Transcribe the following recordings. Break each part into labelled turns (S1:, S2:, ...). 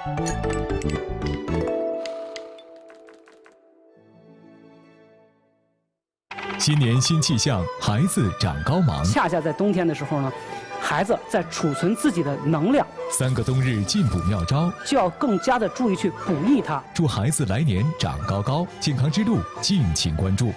S1: 新年新气象，孩子长高忙。
S2: 恰恰在冬天的时候呢，孩子在储存自己的能量。
S1: 3个冬日进补妙招，
S2: 就要更加的注意去补益它。
S1: 祝孩子来年长高高，健康之路敬请关注。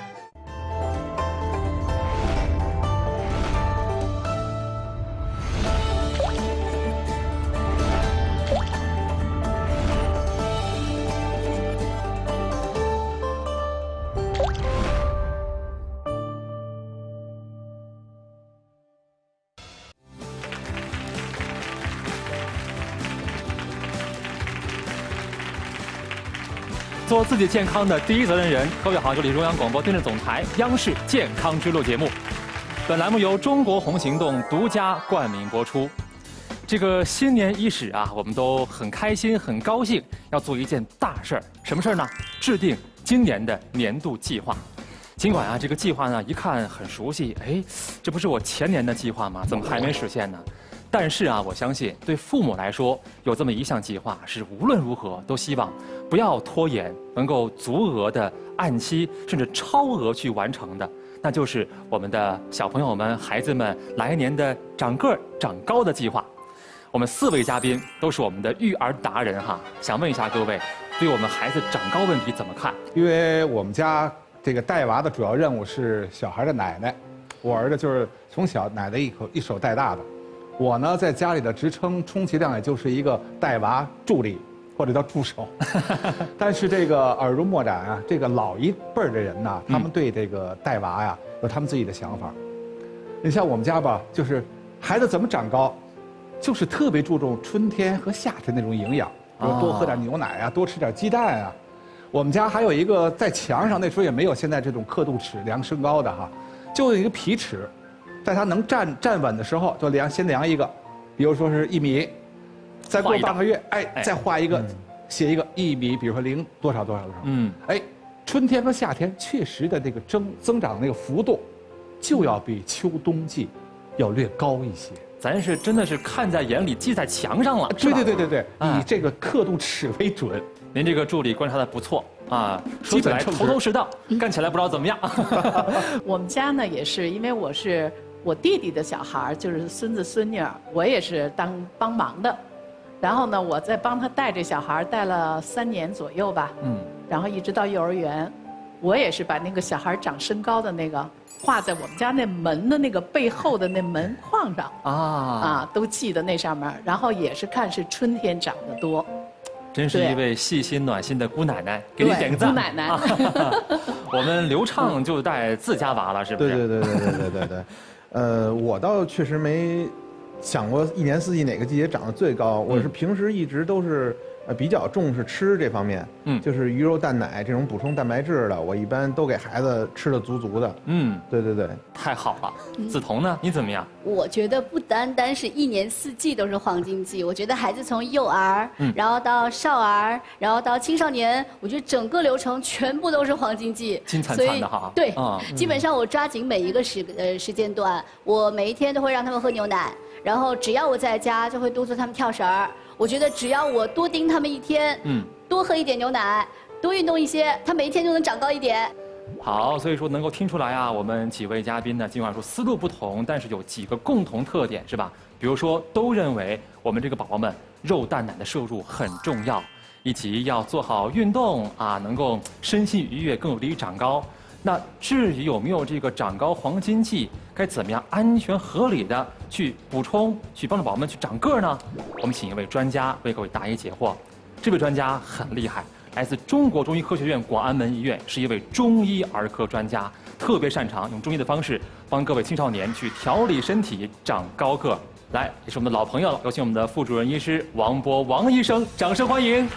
S3: 做自己健康的第一责任人。各位好，这里是中央广播电视总台央视健康之路节目。本栏目由中国红行动独家冠名播出。这个新年伊始啊，我们都很开心、很高兴，要做一件大事儿。什么事儿呢？制定今年的年度计划。尽管啊，这个计划呢一看很熟悉，哎，这不是我前年的计划吗？怎么还没实现呢？但是啊，我相信对父母来说，有这么一项计划是无论如何都希望不要拖延，能够足额的按期甚至超额去完成的，那就是我们的小朋友们、孩子们来年的长个儿、长高的计划。我们4位嘉宾都是我们的育儿达人哈，想问一下各位，对我们孩子长高问题怎么看？
S4: 因为我们家这个带娃的主要任务是小孩的奶奶，我儿子就是从小奶奶一手带大的。我呢，在家里的职称充其量也就是一个带娃助理或者叫助手，但是这个耳濡目染啊，这个老一辈儿的人呢，他们对这个带娃呀有他们自己的想法。你像我们家吧，就是孩子怎么长高，就是特别注重春天和夏天那种营养，比如多喝点牛奶啊，多吃点鸡蛋啊。我们家还有一个在墙上，那时候也没有现在这种刻度尺量身高的哈，就有一个皮尺。在他能站稳的时候，就先量一个，比如说是1米，再过半个月，哎，再画一个，写一个1米，比如说0多少多少多少，哎，春天和夏天确实的这个增长的那个幅度，就要比秋冬季要略高一些。
S3: 咱是真的是看在眼里，记在墙上了。
S4: 对，以这个刻度尺为准。
S3: 您这个助理观察的不错啊，说起来头头是道，干起来不知道怎么样。
S5: 我们家呢也是，因为我是我弟弟的小孩，就是孙子孙女，我也是帮忙的。然后呢，我在帮他带这小孩，带了3年左右吧。然后一直到幼儿园，我也是把那个小孩长身高的那个画在我们家那门的那个背后的那门框上都记在那上面。然后也是看是春天长得多。
S3: 真是一位细心暖心的姑奶奶，给你点个赞。
S5: 姑奶奶，
S3: 我们刘畅就带自家娃了，是不是？
S6: 对。我倒确实没想过1年4季哪个季节长得最高。我是平时一直都是比较重视吃这方面，就是鱼肉蛋奶这种补充蛋白质的，我一般都给孩子吃的足足的。对，
S3: 太好了。梓潼呢，你怎么样？
S7: 我觉得不单单是1年4季都是黄金季，我觉得孩子从幼儿，然后到少儿，然后到青少年，我觉得整个流程全部都是黄金季，
S3: 金灿灿的哈。
S7: 对，基本上我抓紧每一个时间段，我每一天都会让他们喝牛奶，然后只要我在家就会督促他们跳绳儿。我觉得只要我多盯他们1天，多喝1点牛奶，多运动一些，他每一天就能长高1点。
S3: 好，所以说能够听出来啊，我们几位嘉宾呢，尽管说思路不同，但是有几个共同特点，是吧？比如说，都认为我们这个宝宝们肉蛋奶的摄入很重要，以及要做好运动啊，能够身心愉悦，更有利于长高。那至于有没有这个长高黄金季，该怎么样安全合理的去补充，去帮助宝宝们去长个儿呢？我们请一位专家为各位答疑解惑。这位专家很厉害，来自中国中医科学院广安门医院，是一位中医儿科专家，特别擅长用中医的方式帮各位青少年去调理身体、长高个儿。来，也是我们的老朋友了，有请我们的副主任医师王博王医生，掌声欢迎。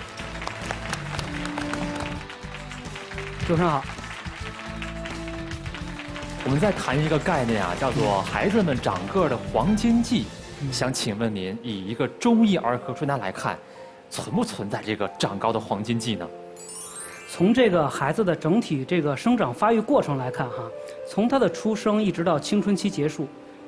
S2: 主持人好。
S3: 我们再谈一个概念啊，叫做孩子们长个儿的黄金季。想请问您，以一个中医儿科专家来看，存不存在这个长高的黄金季呢？
S2: 从这个孩子的整体这个生长发育过程来看哈，从他的出生一直到青春期结束，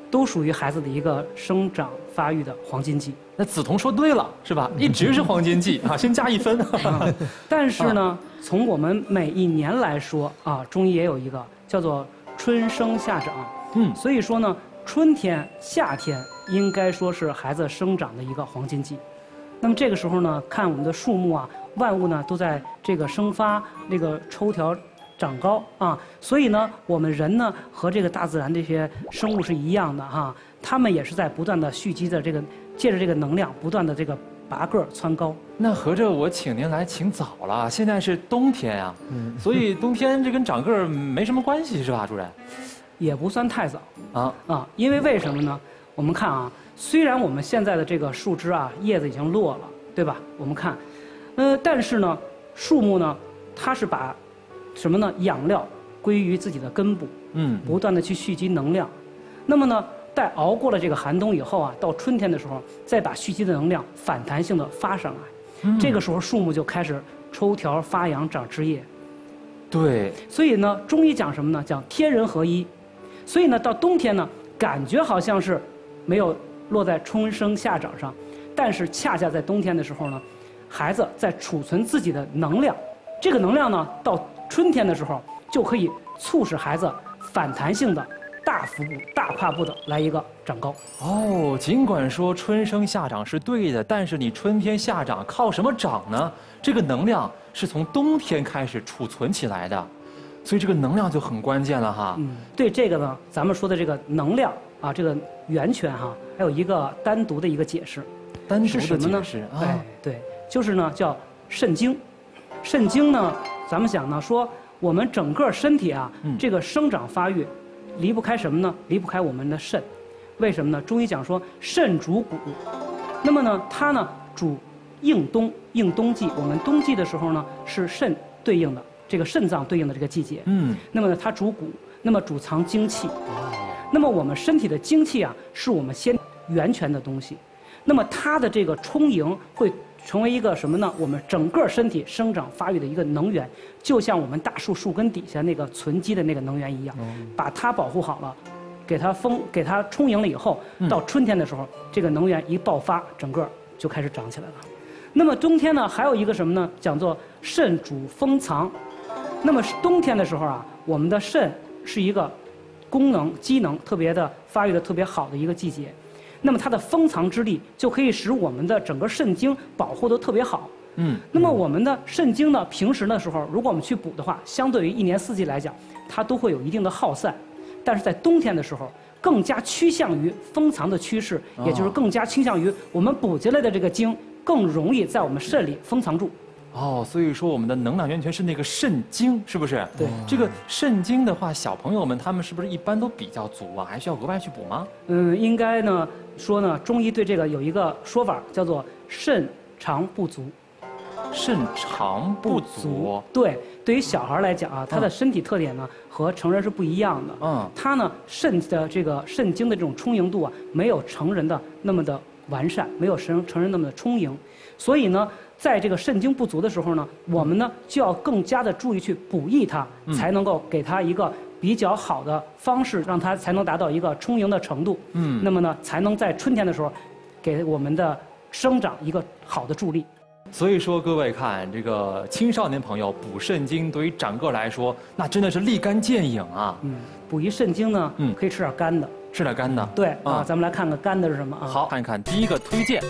S2: 都属于孩子的一个生长发育的黄金季。
S3: 那梓潼说对了，是吧？一直是黄金季啊，先加1分。
S2: 但是呢，从我们每一年来说啊，中医也有一个叫做春生夏长。所以说呢，春天、夏天应该说是孩子生长的一个黄金季。那么这个时候呢，看我们的树木啊，万物呢都在这个生发，那个抽条长高啊，所以呢，我们人呢和这个大自然这些生物是一样的哈，它们也是在不断的蓄积的这个，借着这个能量，不断的这个拔个蹿高。
S3: 那合着我请您来请早了，现在是冬天啊，所以冬天这跟长个儿没什么关系是吧，主任？
S2: 也不算太早因为为什么呢？我们看啊，虽然我们现在的这个树枝啊，叶子已经落了，对吧？我们看，但是呢，树木呢，它是把什么呢？养料归于自己的根部，不断的去蓄积能量。那么呢，在熬过了这个寒冬以后啊，到春天的时候，再把蓄积的能量反弹性的发上来，这个时候树木就开始抽条发芽长枝叶。
S3: 对，
S2: 所以呢，中医讲什么呢？讲天人合一。所以呢，到冬天呢，感觉好像是没有落在春生夏长上，但是恰恰在冬天的时候呢，孩子在储存自己的能量，这个能量呢，到春天的时候就可以促使孩子反弹性的大幅步、大跨步的来一个长高。
S3: 哦，尽管说春生夏长是对的，但是你春天夏长靠什么长呢？这个能量是从冬天开始储存起来的。所以这个能量就很关键了哈。
S2: 对这个呢，咱们说的这个能量啊，这个源泉哈，还有一个单独的一个解释。
S3: 单独的
S2: 是什么呢？对，就是呢叫肾经。肾经呢，咱们讲呢说我们整个身体啊，这个生长发育离不开什么呢？离不开我们的肾。为什么呢？中医讲说肾主骨，那么呢它呢主应冬季。我们冬季的时候呢是肾对应的。这个肾脏对应的这个季节，那么呢，它主骨，那么主藏精气。那么我们身体的精气啊，是我们先源泉的东西。那么它的这个充盈会成为一个什么呢？我们整个身体生长发育的一个能源，就像我们大树树根底下那个存积的那个能源一样，把它保护好了，给它充盈了以后，到春天的时候，这个能源一爆发，整个就开始长起来了。那么冬天呢，还有一个什么呢？讲作肾主封藏。那么冬天的时候啊，我们的肾是一个功能机能特别的发育的特别好的一个季节，那么它的封藏之力就可以使我们的整个肾经保护得特别好。那么我们的肾经呢，平时的时候如果我们去补的话，相对于一年四季来讲，它都会有一定的耗散，但是在冬天的时候，更加趋向于封藏的趋势，也就是更加倾向于我们补进来的这个精更容易在我们肾里封藏住。
S3: 所以说我们的能量源泉是那个肾精，是不是？
S2: 对。
S3: 这个肾精的话，小朋友们他们是不是一般都比较足啊？还需要额外去补吗？
S2: 应该呢说呢，中医对这个有一个说法，叫做肾长不足。
S3: 肾长不足。
S2: 对，对于小孩来讲啊，他的身体特点呢和成人是不一样的。他呢肾的这个肾精的这种充盈度啊，没有成人的那么的完善，没有成人那么的充盈，所以呢。在这个肾精不足的时候呢，我们呢就要更加的注意去补益它，才能够给它一个比较好的方式，让它才能达到一个充盈的程度。那么呢，才能在春天的时候，给我们的生长一个好的助力。
S3: 所以说，各位看这个青少年朋友补肾精，对于长个来说，那真的是立竿见影啊。
S2: 补益肾精呢，可以吃点干的。
S3: 吃点干的。
S2: 对啊，咱们来看看干的是什么啊？
S3: 好，看看第一个推荐。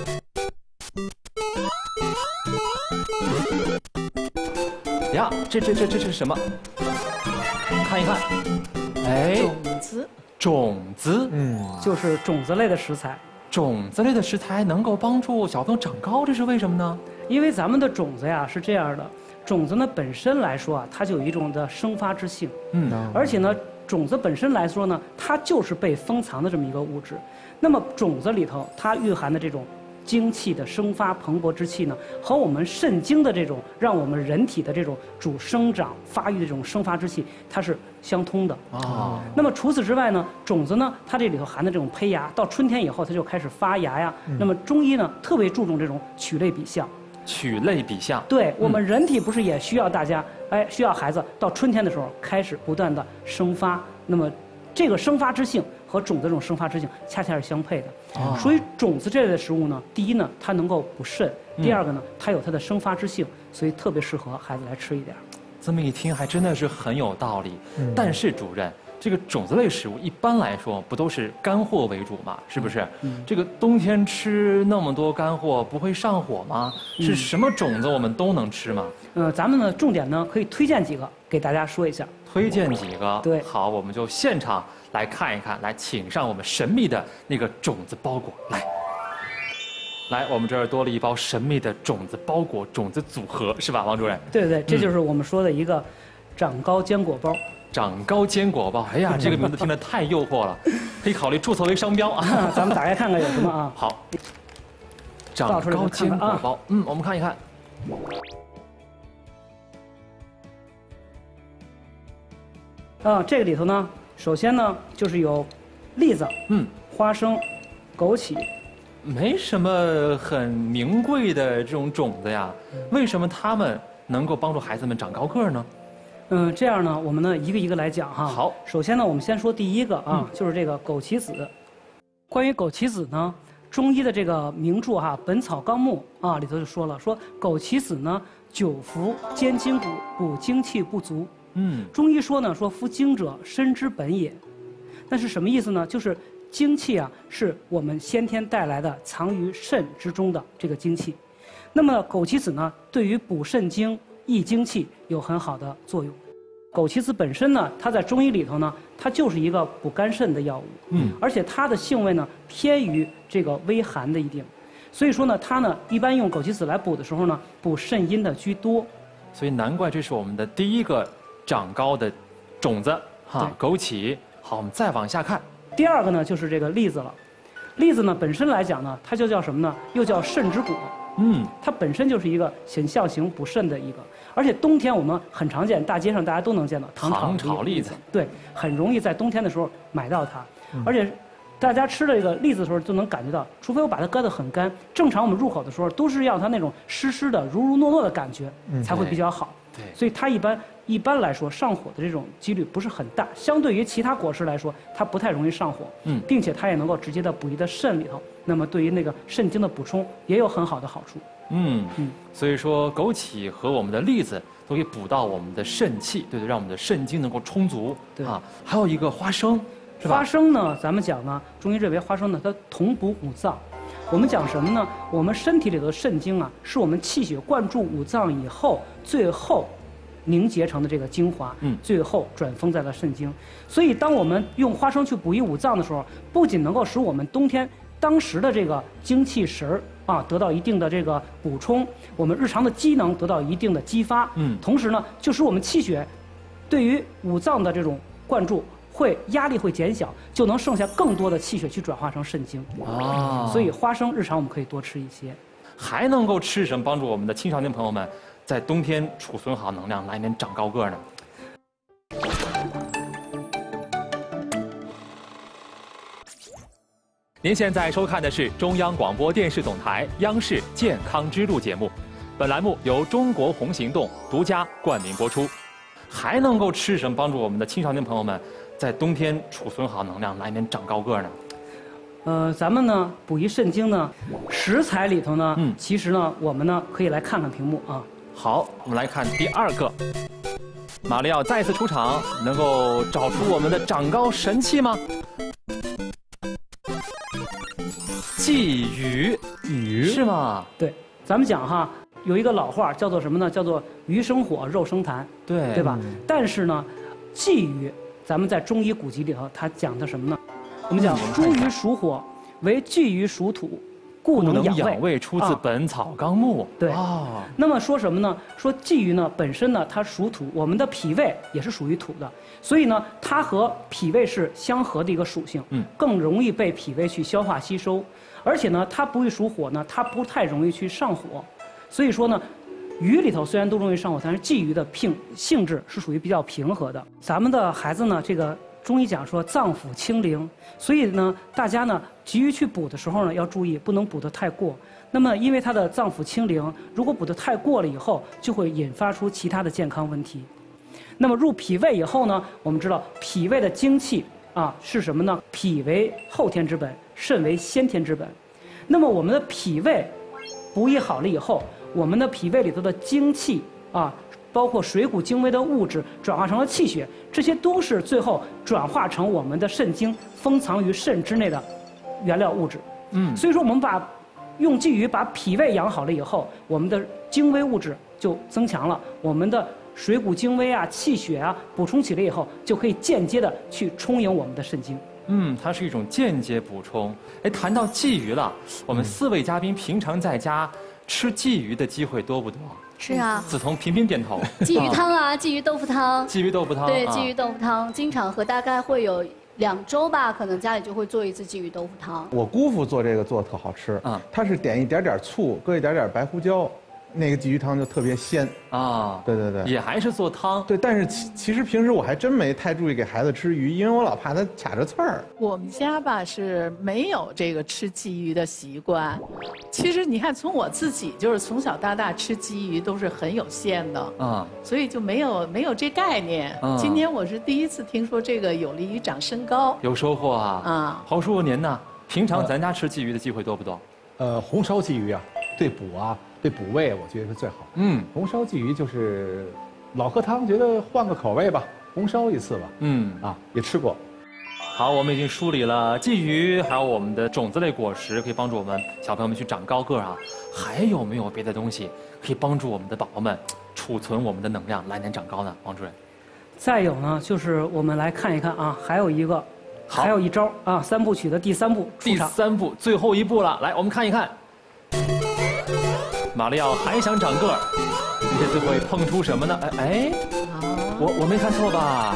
S3: 呀，这是什么？看一看，种子，
S2: 就是种子类的食材。
S3: 种子类的食材能够帮助小朋友长高，这是为什么呢？
S2: 因为咱们的种子呀是这样的，种子呢本身来说啊，它就有一种的生发之性。而且呢，种子本身来说呢，它就是被封藏的这么一个物质。那么种子里头它蕴含的这种精气的生发蓬勃之气呢，和我们肾精的这种让我们人体的这种主生长发育的这种生发之气，它是相通的。那么除此之外呢，种子呢，它这里头含的这种胚芽，到春天以后它就开始发芽呀。那么中医呢特别注重这种曲类比象。
S3: 曲类比象。
S2: 对，我们人体不是也需要大家需要孩子到春天的时候开始不断的生发，那么这个生发之性和种子这种生发之性恰恰是相配的。所以种子这类的食物呢，第一呢，它能够补肾；第二个呢，它有它的生发之性，所以特别适合孩子来吃一点。
S3: 这么一听，还真的是很有道理。但是主任，这个种子类食物一般来说不都是干货为主嘛？是不是？这个冬天吃那么多干货，不会上火吗？是什么种子我们都能吃吗？
S2: 咱们呢重点呢可以推荐几个给大家说一下。
S3: 推荐几个？
S2: 对，
S3: 好，我们就现场来看一看，来请上我们神秘的那个种子包裹来，我们这儿多了一包神秘的种子包裹种子组合，是吧，王主任？
S2: 对对，这就是我们说的一个长高坚果包。
S3: 长高坚果包，哎呀，这个名字听着太诱惑了，可以考虑注册为商标啊。
S2: 咱们打开看看有什么啊？
S3: 好，长高坚果包，我们看一看。
S2: 这个里头呢，首先呢就是有栗子，花生、枸杞。
S3: 没什么很名贵的这种种子呀，为什么它们能够帮助孩子们长高个儿呢？
S2: 这样呢，我们呢一个一个来讲哈。
S3: 好，
S2: 首先呢，我们先说第一个啊，就是这个枸杞子。关于枸杞子呢，中医的这个名著《本草纲目》里头就说了，说枸杞子呢久服坚筋骨，补精气不足。中医说呢，说夫精者身之本也。那是什么意思呢？就是精气啊，是我们先天带来的藏于肾之中的这个精气。那么枸杞子呢，对于补肾精、益精气有很好的作用。枸杞子本身呢，它在中医里头呢，它就是一个补肝肾的药物。而且它的性味呢，偏于这个微寒的一定。所以说呢，它呢一般用枸杞子来补的时候呢，补肾阴的居多。
S3: 所以难怪这是我们的第一个长高的种子枸杞。好，我们再往下看。
S2: 第二个呢，就是这个栗子了。栗子呢本身来讲呢，它就叫什么呢？又叫肾之果。它本身就是一个很象形补肾的一个，而且冬天我们很常见，大街上大家都能见到糖炒栗子。对，很容易在冬天的时候买到它，而且大家吃这个栗子的时候就能感觉到，除非我把它割得很干，正常我们入口的时候都是要它那种湿湿的、如糯糯的感觉才会比较好。
S3: 对，
S2: 所以它一般来说上火的这种几率不是很大，相对于其他果实来说，它不太容易上火。并且它也能够直接的补益到肾里头，那么对于那个肾精的补充也有很好的好处。
S3: 所以说枸杞和我们的栗子都可以补到我们的肾气，对，让我们的肾精能够充足。
S2: 对
S3: 还有一个花生，是吧？
S2: 花生呢，咱们讲呢，中医认为花生呢，它同补五脏。我们讲什么呢？我们身体里头的肾精啊，是我们气血灌注五脏以后，最后凝结成的这个精华，最后转封在了肾经。所以，当我们用花生去补益五脏的时候，不仅能够使我们冬天当时的这个精气神得到一定的这个补充，我们日常的机能得到一定的激发，同时呢，就使我们气血对于五脏的这种灌注压力会减小，就能剩下更多的气血去转化成肾精。所以花生日常我们可以多吃一些。
S3: 还能够吃什么帮助我们的青少年朋友们在冬天储存好能量，来年长高个呢？您现在收看的是中央广播电视总台央视健康之路节目，本栏目由中国红行动独家冠名播出。还能够吃什么帮助我们的青少年朋友们在冬天储存好能量，来年长高个呢？
S2: 咱们呢补益肾精呢，食材里头呢，其实呢我们呢可以来看看屏幕啊。
S3: 好，我们来看第二个。马里奥再次出场，能够找出我们的长高神器吗？鲫鱼，是吗？
S2: 对，咱们讲有一个老话叫做什么呢？叫做鱼生火，肉生痰，对吧？但是呢，鲫鱼，咱们在中医古籍里头，它讲的什么呢？我们讲茱萸属火，为鲫鱼属土，故能养胃。
S3: 出自《本草纲目》。
S2: 对。那么说什么呢？说鲫鱼呢本身呢它属土，我们的脾胃也是属于土的，所以呢它和脾胃是相合的一个属性，更容易被脾胃去消化吸收，而且呢它不易属火呢，它不太容易去上火。所以说呢，鱼里头虽然都容易上火，但是鲫鱼的性质是属于比较平和的。咱们的孩子呢，这个中医讲说脏腑清灵，所以呢，大家呢急于去补的时候呢，要注意不能补得太过。那么因为它的脏腑清灵，如果补得太过了以后，就会引发出其他的健康问题。那么入脾胃以后呢，我们知道脾胃的精气啊是什么呢？脾为后天之本，肾为先天之本。那么我们的脾胃补益好了以后，我们的脾胃里头的精气啊，包括水谷精微的物质转化成了气血，这些都是最后转化成我们的肾精封藏于肾之内的原料物质。所以说我们用鲫鱼把脾胃养好了以后，我们的精微物质就增强了，我们的水谷精微啊、气血啊补充起来以后，就可以间接的去充盈我们的肾精。
S3: 它是一种间接补充。哎，谈到鲫鱼了，我们4位嘉宾平常在家吃鲫鱼的机会多不多？
S7: 是啊，
S3: 梓潼频频点头。
S7: 鲫鱼汤啊，鲫鱼豆腐汤。
S3: 鲫鱼豆腐汤。
S7: 对，鲫鱼豆腐汤经常喝，大概会有2周吧，可能家里就会做一次鲫鱼豆腐汤。
S6: 我姑父做这个做的特好吃，他是点一点点醋，搁一点点白胡椒，那个鲫鱼汤就特别鲜啊。对对对，
S3: 也还是做汤。
S6: 对，但是其实平时我还真没太注意给孩子吃鱼，因为我老怕他卡着刺儿。
S5: 我们家吧是没有这个吃鲫鱼的习惯。其实你看，从我自己就是从小到大吃鲫鱼都是很有限的所以就没有这概念。今天我是第一次听说这个有利于长身高，
S3: 有收获啊。侯叔您呢？平常咱家吃鲫鱼的机会多不多？
S4: 红烧鲫鱼啊，对补胃，我觉得是最好。红烧鲫鱼就是老喝汤，觉得换个口味吧，红烧一次吧。也吃过。
S3: 好，我们已经梳理了鲫鱼，还有我们的种子类果实，可以帮助我们小朋友们去长高个啊。还有没有别的东西可以帮助我们的宝宝们储存我们的能量，来年长高呢？王主任。
S2: 再有呢，就是我们来看一看啊，还有一招啊，3部曲的第3步。
S3: 第3步，最后一步了，来，我们看一看。马里奥还想长个儿，你这次会碰出什么呢？我没看错吧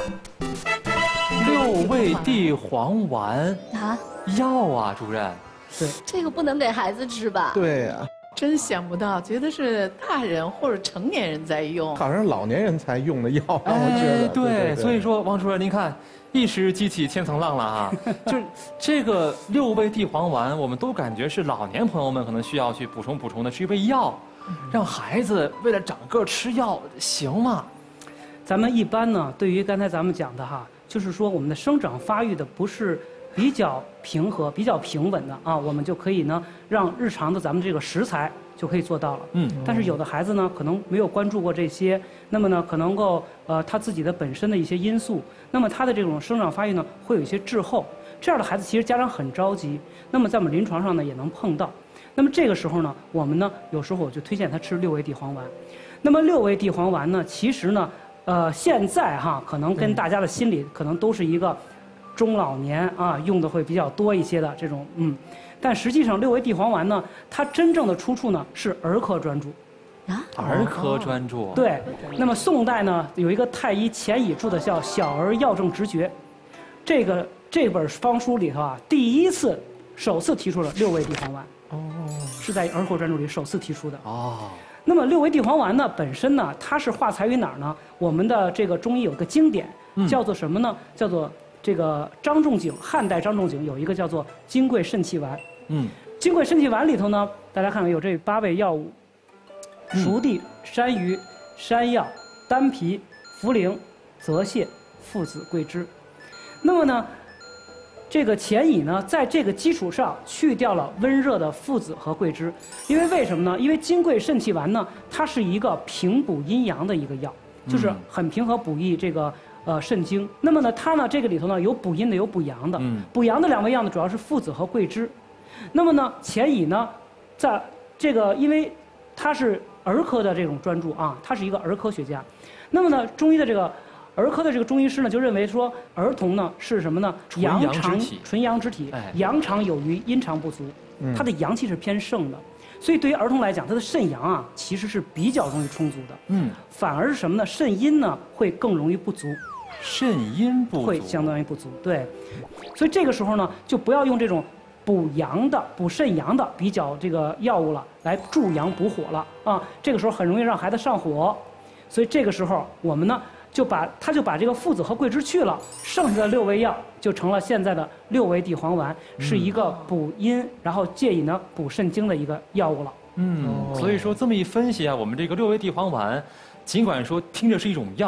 S3: ？6味地黄丸啊，药啊，主任。
S2: 对，
S7: 这个不能给孩子吃吧？
S6: 对呀。
S5: 真想不到，觉得是大人或者成年人在用，
S6: 好像老年人才用的药，我觉得。
S3: 对，所以说王主任，您看，一时激起千层浪了啊！就这个6味地黄丸，我们都感觉是老年朋友们可能需要去补充的，是一味药，让孩子为了长个吃药行吗？
S2: 咱们一般呢，对于刚才咱们讲的哈，就是说我们的生长发育的不是比较平和、比较平稳的啊，我们就可以呢让日常的咱们这个食材就可以做到了。但是有的孩子呢，可能没有关注过这些，那么呢，可能够他自己的本身的一些因素，那么他的这种生长发育呢会有一些滞后。这样的孩子其实家长很着急。那么在我们临床上呢也能碰到。那么这个时候呢，我们呢有时候我就推荐他吃6味地黄丸。那么6味地黄丸呢，其实呢，现在哈可能跟大家的心理可能都是一个中老年啊用的会比较多一些的这种但实际上6味地黄丸呢，它真正的出处呢是儿科专著。
S3: 儿科专著。
S2: 对。那么宋代呢有一个太医钱乙著的叫《小儿药证直诀》，这本方书里头啊，首次提出了6味地黄丸。是在儿科专著里首次提出的。那么6味地黄丸呢，本身呢，它是化材于哪儿呢？我们的这个中医有个经典，叫做什么呢？叫做这个张仲景，汉代张仲景有一个叫做金匮肾气丸。金匮肾气丸里头呢，大家看有这8味药物：熟地、山芋、山药、丹皮、茯苓、泽泻、附子、桂枝。那么呢，这个钱乙呢，在这个基础上去掉了温热的附子和桂枝，因为什么呢？因为金匮肾气丸呢，它是一个平补阴阳的一个药，就是很平和补益这个肾精。那么呢，它呢这个里头呢有补阴的，有补阳的。补阳的2味药呢，主要是附子和桂枝。那么呢，钱乙呢，在这个因为他是儿科的这种专著啊，他是一个儿科学家。那么呢，中医的这个儿科的这个中医师呢，就认为说儿童呢是什么呢？纯阳之体，阳常有余，阴常不足。他的阳气是偏盛的，所以对于儿童来讲，他的肾阳啊其实是比较容易充足的。反而是什么呢？肾阴呢会更容易不足。
S3: 肾阴不足
S2: 会相当于不足，对。所以这个时候呢，就不要用这种补阳的、补肾阳的比较这个药物了，来助阳补火了啊。这个时候很容易让孩子上火，所以这个时候我们呢就把这个附子和桂枝去了，剩下的6味药就成了现在的6味地黄丸，是一个补阴，然后借以呢补肾精的一个药物了。
S3: 所以说这么一分析啊，我们这个6味地黄丸，尽管说听着是一种药，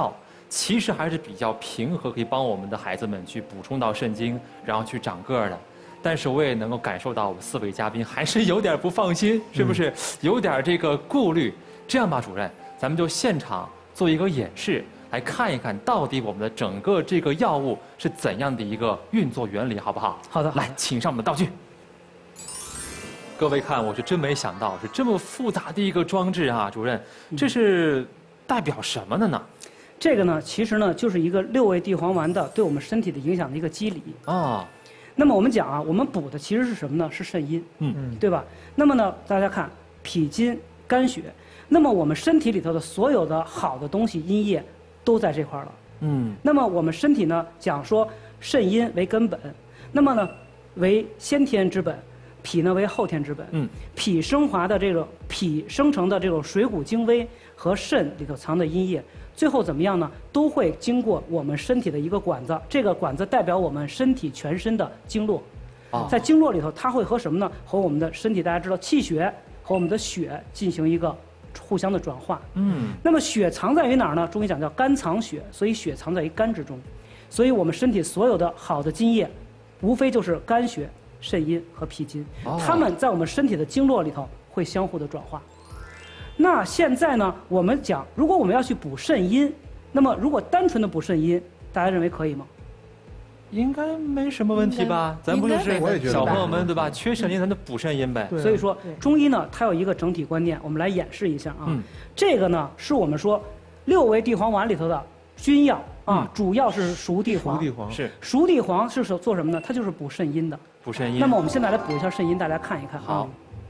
S3: 其实还是比较平和，可以帮我们的孩子们去补充到肾精，然后去长个儿的。但是我也能够感受到我们4位嘉宾还是有点不放心，是不是？有点这个顾虑。这样吧，主任，咱们就现场做一个演示，来看一看到底我们的整个这个药物是怎样的一个运作原理，好不好？
S2: 好的。
S3: 来，请上我们的道具。各位看，我是真没想到是这么复杂的一个装置啊，主任，这是代表什么的呢？
S2: 这个呢，其实呢就是一个6味地黄丸的对我们身体的影响的一个机理啊。那么我们讲啊，我们补的其实是什么呢？是肾阴，对吧？那么呢，大家看脾经肝血，那么我们身体里头的所有的好的东西阴液都在这块了。那么我们身体呢讲说肾阴为根本，那么呢为先天之本，脾呢为后天之本。脾升华的这个脾生成的这种水谷精微和肾里头藏的阴液，最后怎么样呢？都会经过我们身体的一个管子，这个管子代表我们身体全身的经络。在经络里头，它会和什么呢？和我们的身体，大家知道气血和我们的血进行一个互相的转化。那么血藏在于哪儿呢？中医讲叫肝藏血，所以血藏在于肝之中。所以我们身体所有的好的津液，无非就是肝血、肾阴和脾经，它们在我们身体的经络里头会相互的转化。那现在呢，我们讲，如果我们要去补肾阴，那么如果单纯的补肾阴，大家认为可以吗？
S3: 应该没什么问题吧？咱不就是小朋友们对吧？缺肾阴，咱就补肾阴呗。
S2: 所以说，中医呢，它有一个整体观念，我们来演示一下啊。这个呢，是我们说6味地黄丸里头的君药啊，主要是熟地黄。
S3: 是
S2: 熟地黄是做什么呢？它就是补肾阴的。
S3: 补肾阴。
S2: 那么我们现在来补一下肾阴，大家看一看。
S3: 好。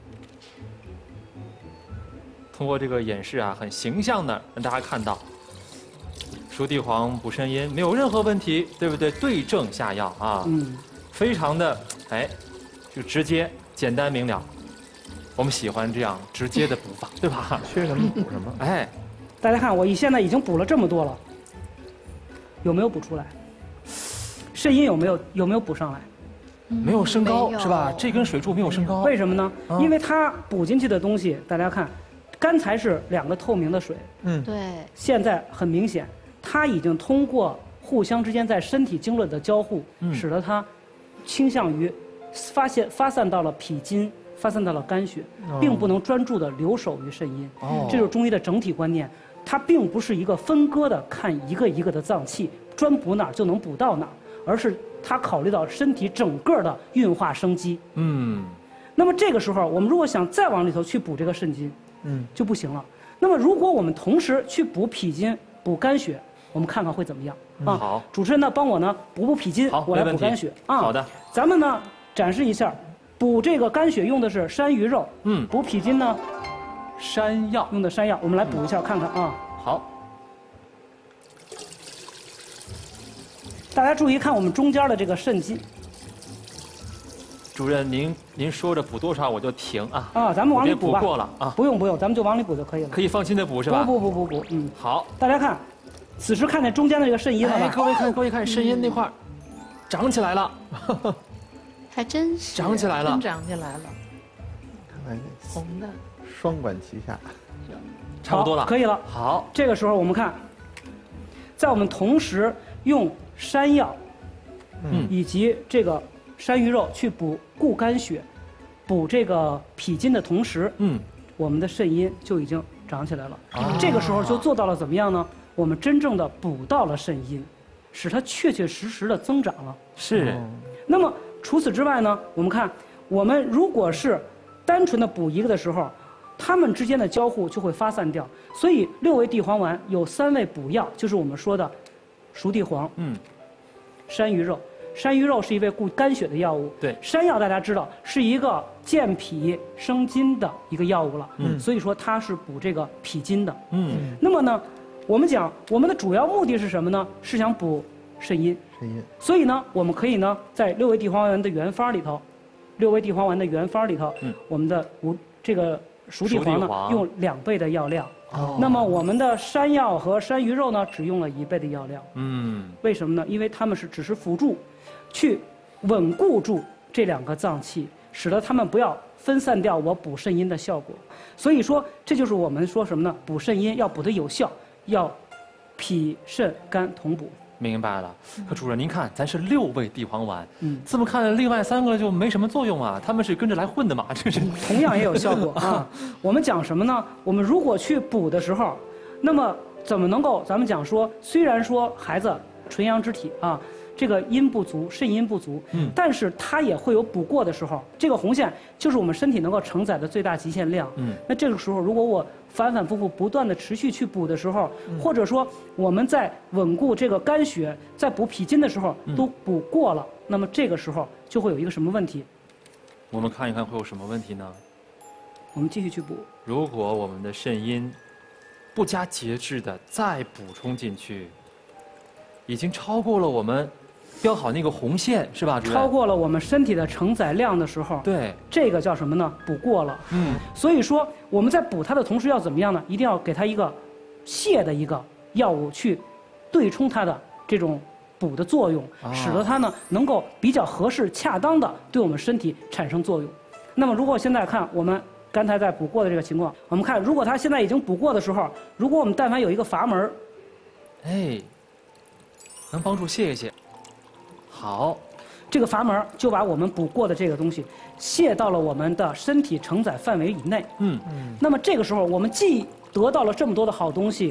S3: 通过这个演示啊，很形象的让大家看到，熟地黄补肾阴没有任何问题，对不对？对症下药啊，非常的就直接、简单明了。我们喜欢这样直接的补法，对吧？
S6: 缺什么补什么。
S2: 大家看，我现在已经补了这么多了，有没有补出来？肾阴有没有补上来？
S3: 没有升高是吧？这根水柱没有升高，
S2: 为什么呢？因为它补进去的东西，大家看。刚才是2个透明的水，
S7: 对。
S2: 现在很明显，它已经通过互相之间在身体经络的交互，使得它倾向于发散到了脾经，发散到了肝血，并不能专注的留守于肾阴。这就是中医的整体观念，它并不是一个分割的看一个一个的脏器，专补哪儿就能补到哪儿，而是它考虑到身体整个的运化生机。那么这个时候，我们如果想再往里头去补这个肾经，就不行了。那么如果我们同时去补脾经、补肝血，我们看看会怎么样啊？
S3: 好，
S2: 主持人呢帮我呢补脾经，我来补肝血啊。
S3: 好的，
S2: 咱们呢展示一下，补这个肝血用的是山萸肉，补脾经呢
S3: 山药
S2: 用的山药，我们来补一下看看啊。
S3: 好，
S2: 大家注意看我们中间的这个肾经。
S3: 主任，您说着补多少我就停啊！
S2: 咱们往里补吧。
S3: 补过了啊！
S2: 不用，咱们就往里补就可以了。
S3: 可以放心的补是吧？
S2: 不，
S3: 好，
S2: 大家看，此时看见中间的这个肾阴了吧？
S3: 各位看，肾阴那块长起来了，
S7: 还真是
S5: 长起来了，
S6: 看看
S5: 红的，
S6: 双管齐下，
S3: 差不多了，
S2: 可以了。
S3: 好，
S2: 这个时候我们看，在我们同时用山药，以及这个山萸肉去补固肝血、补这个脾经的同时，我们的肾阴就已经长起来了。这个时候就做到了怎么样呢？我们真正的补到了肾阴，使它确确实实的增长了。
S3: 是。
S2: 那么除此之外呢，我们看，我们如果是单纯的补一个的时候，它们之间的交互就会发散掉。所以6味地黄丸有3味补药，就是我们说的熟地黄、山萸肉。山萸肉是一味固肝血的药物，
S3: 对，
S2: 山药大家知道是一个健脾生津的一个药物了，所以说它是补这个脾经的，那么呢，我们讲我们的主要目的是什么呢？是想补肾阴，所以呢，我们可以呢在6味地黄丸的原方里头，6味地黄丸的原方里头，我们的这个熟地黄呢用2倍的药量。那么我们的山药和山萸肉呢，只用了1倍的药量。为什么呢？因为它们只是辅助，去稳固住这2个脏器，使得它们不要分散掉我补肾阴的效果。所以说，这就是我们说什么呢？补肾阴要补得有效，要脾、肾、肝同补。
S3: 明白了。可主任您看，咱是6味地黄丸，这么看另外3个就没什么作用啊，他们是跟着来混的嘛，这是。
S2: 同样也有效果啊。我们讲什么呢？我们如果去补的时候，那么怎么能够？咱们讲说，虽然说孩子纯阳之体啊，这个阴不足，肾阴不足，但是它也会有补过的时候。这个红线就是我们身体能够承载的最大极限量。那这个时候，如果我反反复复不断的持续去补的时候，或者说我们在稳固这个肝血，在补脾经的时候都补过了，那么这个时候就会有一个什么问题？
S3: 我们看一看会有什么问题呢？
S2: 我们继续去补。
S3: 如果我们的肾阴不加节制的再补充进去，已经超过了我们标好那个红线，是吧，主任？
S2: 超过了我们身体的承载量的时候，
S3: 对，
S2: 这个叫什么呢？补过了。所以说我们在补它的同时要怎么样呢？一定要给它一个泻的一个药物去对冲它的这种补的作用，使得它呢能够比较合适、恰当的对我们身体产生作用。那么如果现在看我们刚才在补过的这个情况，我们看如果它现在已经补过的时候，如果我们但凡有一个阀门，
S3: 哎，能帮助泻一泻。好，
S2: 这个阀门就把我们补过的这个东西泻到了我们的身体承载范围以内。那么这个时候，我们既得到了这么多的好东西，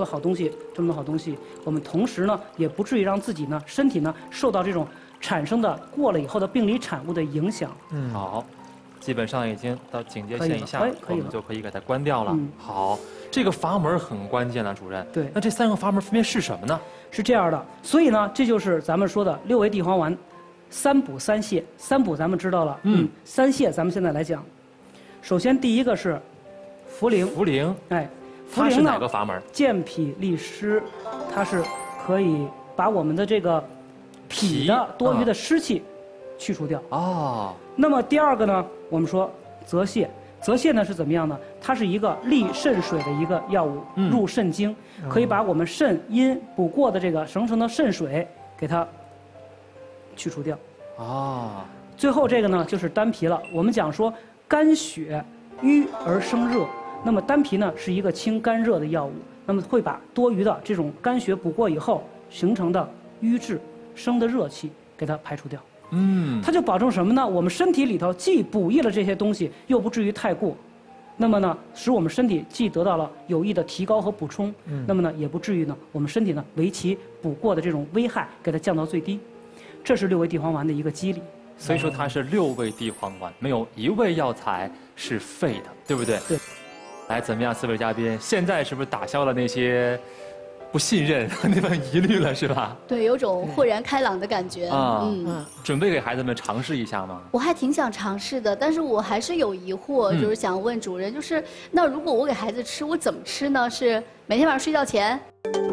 S2: 我们同时呢，也不至于让自己呢身体呢受到这种产生的过了以后的病理产物的影响。
S3: 好，基本上已经到警戒线以下，我们就可以给它关掉了。好，这个阀门很关键了，主任。
S2: 对，
S3: 那这3个阀门分别是什么呢？
S2: 是这样的，所以呢，这就是咱们说的6味地黄丸，3补3泻。3补咱们知道了，3泻咱们现在来讲。首先第一个是茯苓。
S3: 茯苓，
S2: 哎，
S3: 茯苓是哪个阀门？
S2: 健脾利湿，它是可以把我们的这个脾的多余的湿气去除掉。那么第二个呢，我们说泽泻。泽泻呢是怎么样呢？它是一个利肾水的一个药物，入肾经，可以把我们肾阴补过的这个形成的肾水给它去除掉。最后这个呢就是丹皮了。我们讲说肝血瘀而生热，那么丹皮呢是一个清肝热的药物，那么会把多余的这种肝血补过以后形成的瘀滞生的热气给它排除掉。它就保证什么呢？我们身体里头既补益了这些东西，又不至于太过，那么呢，使我们身体既得到了有益的提高和补充，那么呢，也不至于呢，我们身体呢为其补过的这种危害给它降到最低。这是6味地黄丸的一个机理。
S3: 所以说它是6味地黄丸，没有1味药材是废的，对不对？
S2: 对。
S3: 来，怎么样，4位嘉宾？现在是不是打消了那些不信任、那份疑虑了，是吧？
S7: 对，有种豁然开朗的感觉。
S3: 准备给孩子们尝试一下吗？
S7: 我还挺想尝试的，但是我还是有疑惑，就是想问主任，就是那如果我给孩子吃，我怎么吃呢？是每天晚上睡觉前？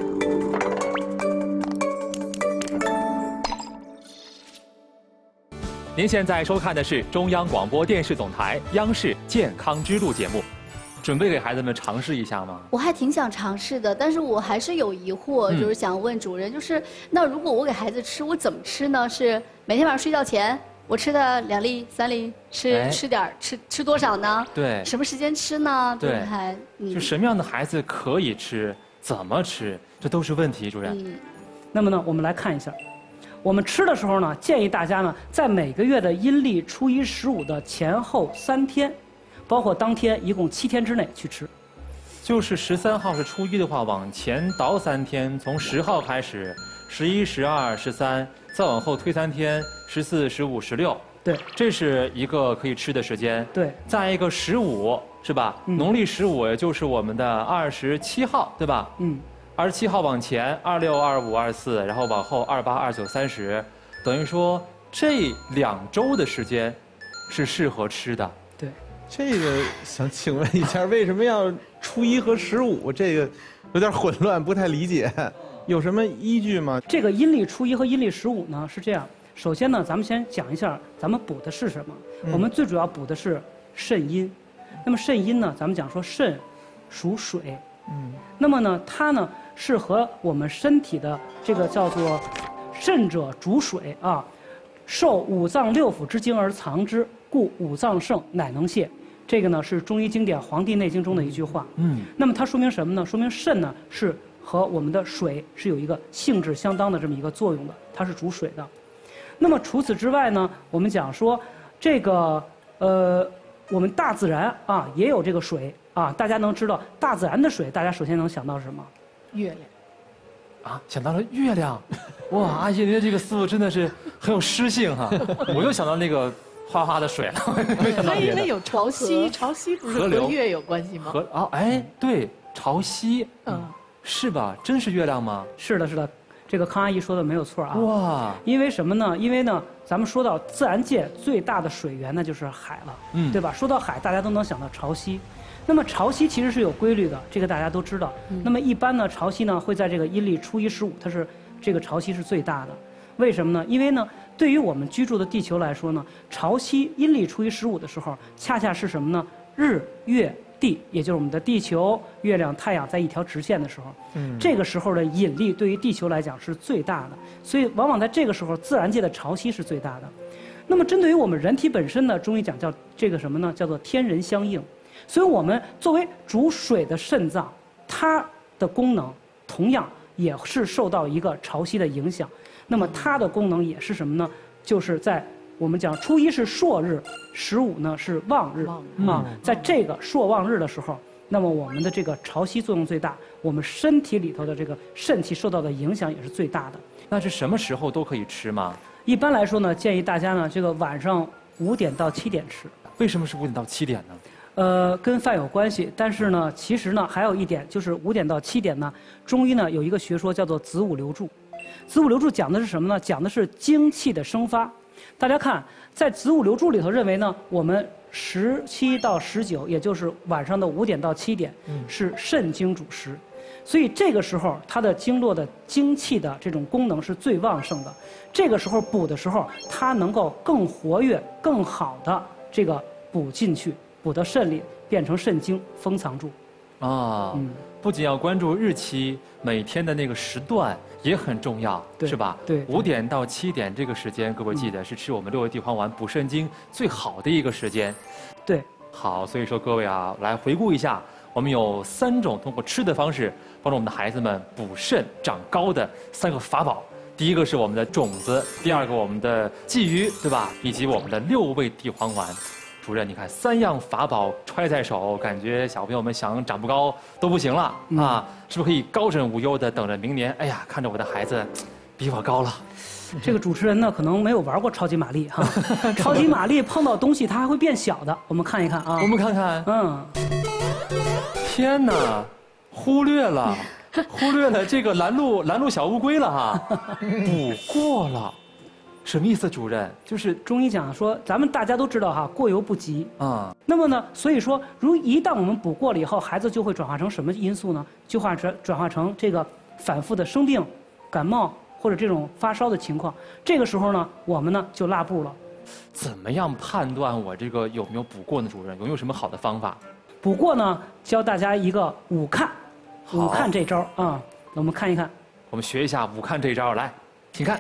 S3: 您现在收看的是中央广播电视总台央视健康之路节目。准备给孩子们尝试一下吗？
S7: 我还挺想尝试的，但是我还是有疑惑，就是想问主任，就是那如果我给孩子吃，我怎么吃呢？是每天晚上睡觉前，我吃的2粒、3粒，吃多少呢？
S3: 对，
S7: 什么时间吃呢？
S3: 对，就什么样的孩子可以吃，怎么吃，这都是问题，主任。
S2: 那么呢，我们来看一下，我们吃的时候呢，建议大家呢，在每个月的阴历初1、15的前后3天。包括当天一共7天之内去吃，
S3: 就是13号是初1的话，往前倒3天，从10号开始，11、12、13，再往后推3天，14、15、16。
S2: 对，
S3: 这是一个可以吃的时间。
S2: 对，
S3: 再一个15是吧？农历15也就是我们的27号，对吧？27号往前，26、25、24，然后往后28、29、30，等于说这2周的时间是适合吃的。
S2: 对。
S6: 这个想请问一下，为什么要初1和15？这个有点混乱，不太理解，有什么依据吗？
S2: 这个阴历初1和阴历15呢是这样，首先呢，咱们先讲一下咱们补的是什么。我们最主要补的是肾阴。那么肾阴呢，咱们讲说肾属水，那么呢，它呢是和我们身体的这个叫做肾者主水啊，受5脏6腑之精而藏之。故5脏盛，乃能泻。这个呢是中医经典《黄帝内经》中的一句话。那么它说明什么呢？说明肾呢是和我们的水是有一个性质相当的这么一个作用的，它是主水的。那么除此之外呢，我们讲说这个我们大自然啊也有这个水啊，大家能知道大自然的水，大家首先能想到什么？
S5: 月亮。
S3: 啊，想到了月亮，哇，阿姨您的这个思路真的是很有诗性哈。我又想到那个哗哗的水了，没想到别的。
S5: 它因为有潮汐，潮汐不是和月有关系吗？
S3: 哎，对，潮汐，是吧？真是月亮吗？
S2: 是的，是的，这个康阿姨说的没有错啊。
S3: 哇，
S2: 因为什么呢？因为呢，咱们说到自然界最大的水源呢，就是海了，对吧？说到海，大家都能想到潮汐。那么潮汐其实是有规律的，这个大家都知道。那么一般呢，潮汐呢会在这个阴历初一、15，它是这个潮汐是最大的。为什么呢？因为呢，对于我们居住的地球来说呢，潮汐阴历初一、15的时候，恰恰是什么呢？日、月、地，也就是我们的地球、月亮、太阳在一条直线的时候，这个时候的引力对于地球来讲是最大的，所以往往在这个时候，自然界的潮汐是最大的。那么针对于我们人体本身呢，中医讲叫这个什么呢？叫做天人相应。所以我们作为主水的肾脏，它的功能同样也是受到一个潮汐的影响。那么它的功能也是什么呢？就是在我们讲初一是朔日，15呢是旺日啊，在这个朔旺日的时候，那么我们的这个潮汐作用最大，我们身体里头的这个肾气受到的影响也是最大的。
S3: 那是什么时候都可以吃吗？
S2: 一般来说呢，建议大家呢这个晚上5点到7点吃。
S3: 为什么是5点到7点呢？
S2: 跟饭有关系，但是呢，其实呢还有一点，就是5点到7点呢，中医呢有一个学说叫做子午流注。子午流注讲的是什么呢？讲的是精气的生发。大家看，在子午流注里头认为呢，我们17到19，也就是晚上的5点到7点，是肾经主食，所以这个时候它的经络的精气的这种功能是最旺盛的。这个时候补的时候，它能够更活跃、更好的这个补进去。补到肾里，变成肾精封藏住。
S3: 不仅要关注日期，每天的那个时段也很重要，是吧？
S2: 对
S3: ，5点到7点这个时间，各位记得是吃我们6味地黄丸补肾精最好的一个时间。
S2: 对，
S3: 好，所以说各位啊，来回顾一下，我们有3种通过吃的方式帮助我们的孩子们补肾长高的3个法宝。第一个是我们的种子，第二个我们的鲫鱼，对吧？以及我们的6味地黄丸。主任，你看3样法宝揣在手，感觉小朋友们想长不高都不行了啊！是不是可以高枕无忧的等着明年？哎呀，看着我的孩子比我高了。
S2: 这个主持人呢，可能没有玩过超级玛丽哈。超级玛丽碰到东西它还会变小的，我们看一看啊。
S3: 我们看看。天哪，忽略了这个拦路小乌龟了哈，补过了。什么意思，主任？就是
S2: 中医讲说，咱们大家都知道哈，过犹不及啊。那么呢，所以说，一旦我们补过了以后，孩子就会转化成什么因素呢？就转化成这个反复的生病、感冒或者这种发烧的情况。这个时候呢，我们呢就落步了。
S3: 怎么样判断我这个有没有补过呢？主任有没有什么好的方法？
S2: 补过呢，教大家一个5看，5看这招啊。我们看一看，
S3: 我们学一下5看这招，来，请看。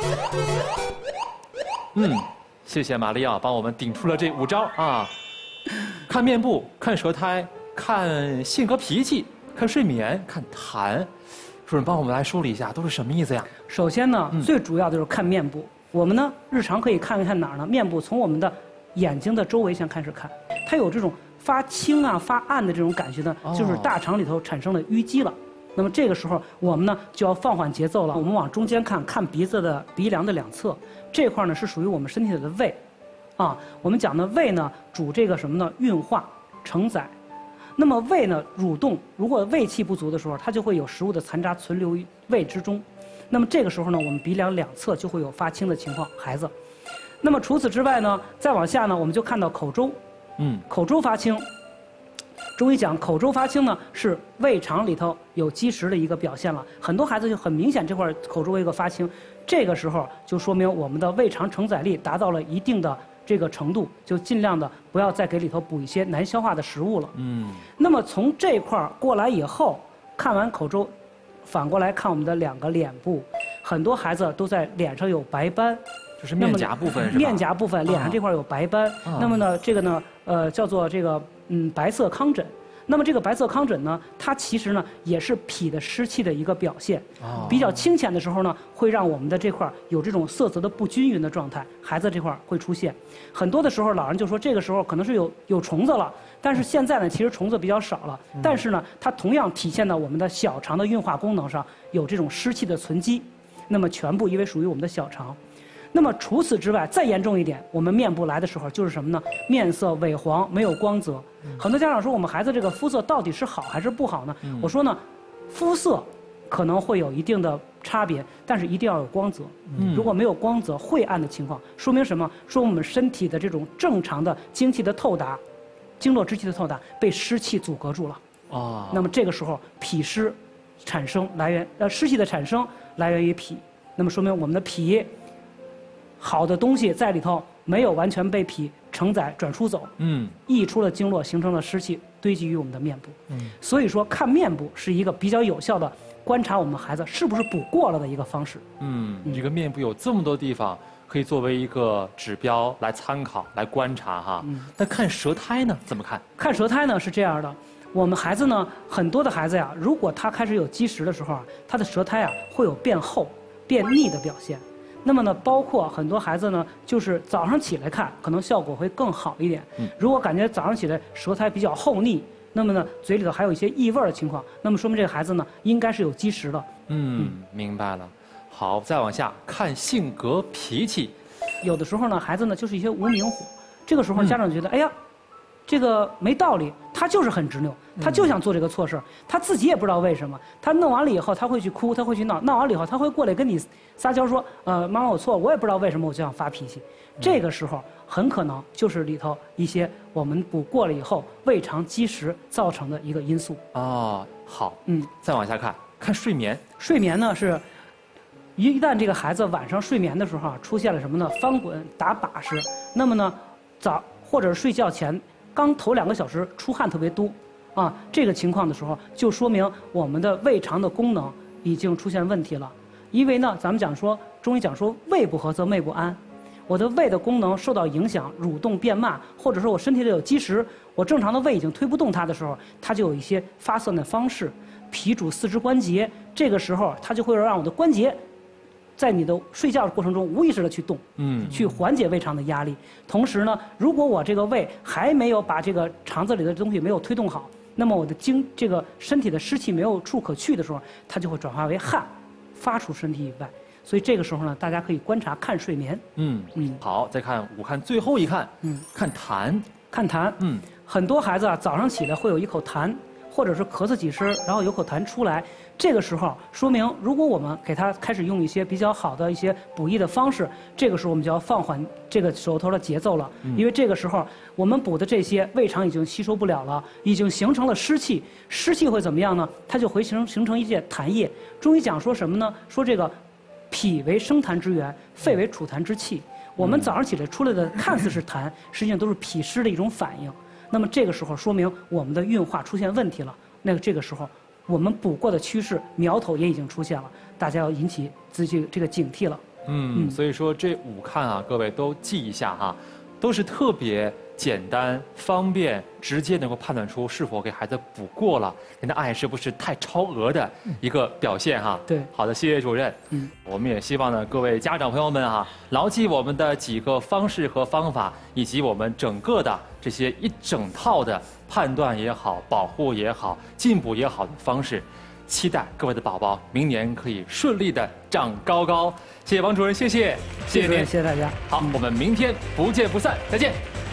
S3: 谢谢玛利亚帮我们顶出了这5招啊！看面部，看舌苔，看性格脾气，看睡眠，看痰。主任帮我们来梳理一下，都是什么意思呀？
S2: 首先呢，最主要的就是看面部。我们呢，日常可以看一看哪儿呢？面部从我们的眼睛的周围先开始看，它有这种发青啊、发暗的这种感觉呢，就是大肠里头产生了淤积了。那么这个时候，我们呢就要放缓节奏了。我们往中间看，看鼻子的鼻梁的2侧，这块呢是属于我们身体里的胃，啊，我们讲的胃呢主这个什么呢？运化、承载。那么胃呢蠕动，如果胃气不足的时候，它就会有食物的残渣存留于胃之中。那么这个时候呢，我们鼻梁2侧就会有发青的情况，孩子。那么除此之外呢，再往下呢，我们就看到口周，口周发青。中医讲口周发青呢，是胃肠里头有积食的一个表现了。很多孩子就很明显这块口周有一个发青，这个时候就说明我们的胃肠承载力达到了一定的这个程度，就尽量的不要再给里头补一些难消化的食物了。那么从这块过来以后，看完口周，反过来看我们的2个脸部，很多孩子都在脸上有白斑。
S3: 就是面颊部分是吧？
S2: 面颊部分，脸上这块有白斑。那么呢，这个呢，叫做这个白色糠疹。 那么这个白色糠疹呢，它其实呢也是脾的湿气的一个表现。比较清浅的时候呢，会让我们的这块有这种色泽的不均匀的状态，孩子这块会出现。很多的时候，老人就说这个时候可能是有虫子了，但是现在呢，其实虫子比较少了。但是呢，它同样体现到我们的小肠的运化功能上有这种湿气的存积。那么全部因为属于我们的小肠。那么除此之外，再严重一点，我们面部来的时候就是什么呢？面色萎黄，没有光泽。很多家长说我们孩子这个肤色到底是好还是不好呢？我说呢，肤色可能会有一定的差别，但是一定要有光泽。如果没有光泽、晦暗的情况，说明什么？说我们身体的这种正常的精气的透达、经络之气的透达被湿气阻隔住了。那么这个时候脾湿产生来源，湿气的产生来源于脾，那么说明我们的脾好的东西在里头没有完全被脾承载转出走，溢出了经络，形成了湿气堆积于我们的面部。所以说看面部是一个比较有效的观察我们孩子是不是补过了的一个方式。
S3: 这个面部有这么多地方可以作为一个指标来参考、来观察哈。但看舌苔呢，怎么看？
S2: 看舌苔呢是这样的，我们孩子呢，很多的孩子呀，如果他开始有积食的时候啊，他的舌苔啊会有变厚、变腻的表现。那么呢，包括很多孩子呢，就是早上起来看，可能效果会更好一点。如果感觉早上起来舌苔比较厚腻，那么呢，嘴里头还有一些异味的情况，那么说明这个孩子呢，应该是有积食的。
S3: 明白了。好，再往下看性格脾气。
S2: 有的时候呢，孩子呢就是一些无名火，这个时候家长觉得，哎呀，这个没道理，他就是很执拗，他就想做这个错事儿，他自己也不知道为什么，他弄完了以后他会去哭，他会去闹，闹完了以后他会过来跟你撒娇说，妈妈我错了，我也不知道为什么我就想发脾气。这个时候很可能就是里头一些我们补过了以后胃肠积食造成的一个因素。
S3: 好，再往下看，看睡眠。
S2: 睡眠呢是，一旦这个孩子晚上睡眠的时候啊，出现了什么呢？翻滚、打把式，那么呢，或者是睡觉前刚头2个小时出汗特别多，这个情况的时候，就说明我们的胃肠的功能已经出现问题了。因为呢，咱们讲说中医讲说胃不和则寐不安，我的胃的功能受到影响，蠕动变慢，或者说我身体里有积食，我正常的胃已经推不动它的时候，它就有一些发散的方式。脾主四肢关节，这个时候它就会让我的关节在你的睡觉的过程中无意识的去动，去缓解胃肠的压力。同时呢，如果我这个胃还没有把这个肠子里的东西没有推动好，那么我的这个身体的湿气没有处可去的时候，它就会转化为汗，发出身体以外。所以这个时候呢，大家可以观察看睡眠。
S3: 好，再看5看最后一看，看痰。
S2: 看痰，很多孩子啊早上起来会有一口痰，或者是咳嗽几声，然后有口痰出来。这个时候说明，如果我们给他开始用一些比较好的一些补益的方式，这个时候我们就要放缓这个手头的节奏了。因为这个时候我们补的这些胃肠已经吸收不了了，已经形成了湿气。湿气会怎么样呢？它就会形成一些痰液。中医讲说什么呢？说这个脾为生痰之源，肺为储痰之器。我们早上起来出来的看似是痰，实际上都是脾湿的一种反应。那么这个时候说明我们的运化出现问题了。那这个时候我们补过的趋势苗头也已经出现了，大家要引起自己这个警惕了。
S3: 所以说这5看啊，各位都记一下哈，都是特别简单、方便、直接能够判断出是否给孩子补过了，您的爱是不是太超额的一个表现哈。
S2: 对，
S3: 好的，谢谢主任。我们也希望呢，各位家长朋友们啊，牢记我们的几个方式和方法，以及我们整个的这些一整套的判断也好、保护也好、进补也好的方式。期待各位的宝宝明年可以顺利的长高高。谢谢王主任，谢谢您，
S2: 谢谢大家。
S3: 好，我们明天不见不散，再见。